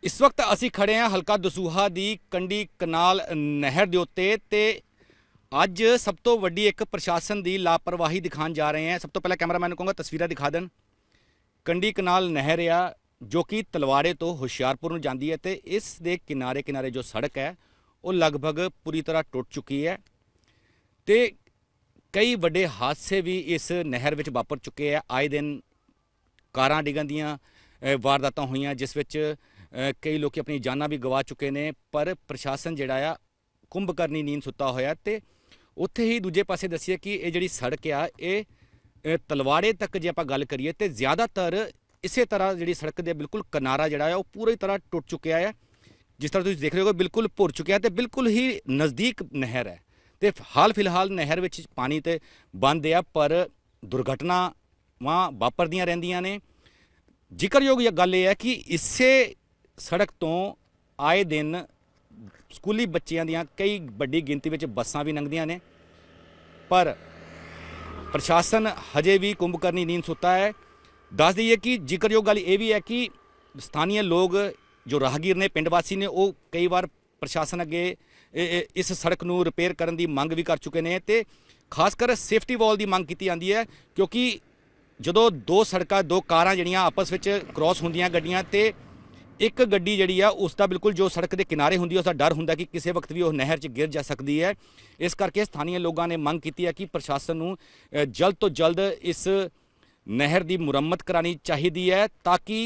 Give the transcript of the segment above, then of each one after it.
इस वक्त असी खड़े हैं हल्का दसूहा दी कंडी कनाल नहर के उत्ते ते अज सब तो वड्डी एक प्रशासन की लापरवाही दिखाने जा रहे हैं। सब तो पहले कैमरामैन को कहूँगा तस्वीरें दिखा दें। कंडी कनाल नहर आ जो कि तलवाड़े तो हुशियारपुर में जाती है, तो इस दे किनारे किनारे जो सड़क है वो लगभग पूरी तरह टुट चुकी है। तो कई बड़े हादसे भी इस नहर में वापर चुके हैं। आए दिन कारां डिगन दियां वारदातां हुई जिस विच कई लोग अपनी जाना भी गवा चुके हैं। पर प्रशासन जिहड़ा आ कुंभकर्णी नींद सुता होया। ते उत्थे ही दूजे पासे दसीए कि ये जिहड़ी सड़क आ ये तलवाड़े तक जे आपां गल करिए तो ज़्यादातर इसे तरह जिहड़ी सड़क दे बिल्कुल किनारा जिहड़ा है वो पूरी तरह टुट चुकिया है। जिस तरह तुसीं देख रहे हो बिल्कुल भुर चुकिया तो बिल्कुल ही नज़दीक नहर है। तो हाल फिलहाल नहर विच पानी तो बंद है, पर दुर्घटनावां वापरदियां रहिंदियां ने। जिक्रयोग गल यह है कि इसे सड़क तो आए दिन स्कूली बच्चों दियां कई बड़ी गिनती में बसां भी लंघदियां ने, पर प्रशासन हजे भी कुंभकर्णी नींद सुता है। दस दईए कि जिक्रयोग गल यह भी है कि स्थानीय लोग जो राहगीर ने पिंड वासी ने वो कई बार प्रशासन अगे इस सड़क नूं रिपेयर करने की मंग भी कर चुके हैं। तो खासकर सेफ्टी वॉल की मंग की जाती है, क्योंकि जो दो सड़क दो कारां जिहड़ियां आपस में क्रॉस होंदियां गड्डियां ते एक गड्डी जिहड़ी आ उसका बिल्कुल जो सड़क के किनारे होंदी है उसका डर होंदा कि किसी वक्त भी वो नहर च गिर जा सकती है। इस करके स्थानीय लोगों ने मंग की है कि प्रशासन नूं जल्द तो जल्द इस नहर की मुरम्मत करानी चाहिए है ताकि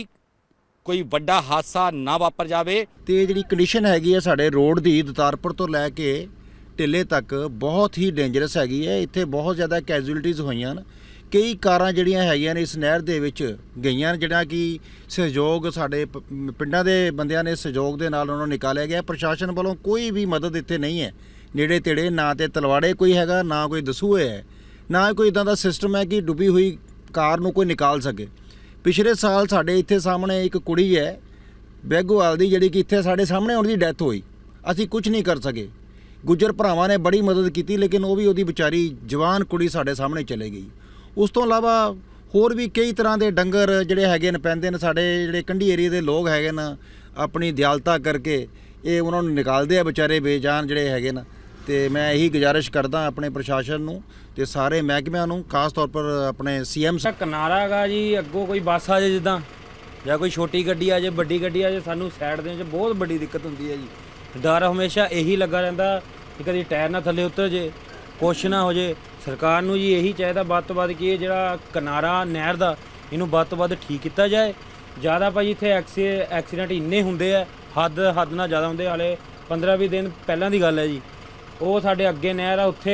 कोई वड्डा हादसा ना वापर जाए। तो जी कंडीशन हैगी है साढ़े रोड की दतारपुर तो लैके ढिले तक बहुत ही डेंजरस हैगी है। इत्थे बहुत ज़्यादा कैजुअलिटीज़ हुई हैं। कई कारां जिहड़ियां हैगियां ने इस नहर दे विच गईयां, जिहड़ा कि सहयोग साडे पिंडां दे बंदियां ने सहयोग दे नाल उन्हां नूं निकालिया गया। प्रशासन वालों कोई भी मदद इत्थे नहीं है नेड़े तेड़े, ना तो तलवाड़े कोई हैगा ना कोई दसूहे है, ना कोई इदां दा सिस्टम है कि डुबी हुई कार नूं कोई निकाल सके। पिछले साल साडे इत्थे सामने एक कुड़ी है बैगोवाल दी जिहड़ी कि इत्थे साडे सामने उहदी डैथ होई, असीं कुछ नहीं कर सके। गुज्जर भरावां ने बड़ी मदद की लेकिन वो भी उहदी बेचारी जवान कुड़ी साडे सामने चले गई। उस तो इलावा होर भी कई तरह के डंगर जिहड़े हैगे ने पैंदे ने साडे जिहड़े कंढी एरिए दे लोग हैगे ना अपनी दयालता करके ये उन्हां नूं निकालदे आ बेचारे बेजान जिहड़े हैगे ना। ते मैं यही गुजारिश करदा अपने प्रशासन नूं ते सारे महकमिਆਂ नूं, खास तौर पर अपने CM किनारा गा जी अगों कोई बस आ जाए जिद्दां या कोई छोटी गड्डी आ जाए वड्डी गड्डी आ जाए सानूं साइड देने च बहुत बड़ी दिक्कत हुंदी है जी। डर हमेशा यही लगा रहिंदा कि कदी टायर ना थल्ले उतर जे कुछ ना हो जाए। सरकार नूं जी यही चाहिए वध तो वध कि ये जिहड़ा किनारा नहर दा इनूं वध तो वध ठीक किया जाए। ज़्यादा भाई इत्थे एक्सीडेंट इन्ने हुंदे आ हद ना ज़्यादा हुंदे। हाले 15-20 दिन पहलां दी गल है जी, वो साडे अगे नहर आ उत्थे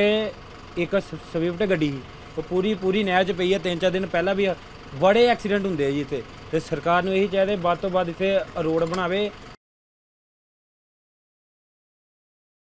एक स्विफ्ट गड्डी ही वो पूरी नहर च पई है। 3-4 दिन पहला भी बड़े एक्सीडेंट होंगे जी इत्थे। ते सरकार नूं यही चाहिए वध तो वध इत्थे रोड बनावे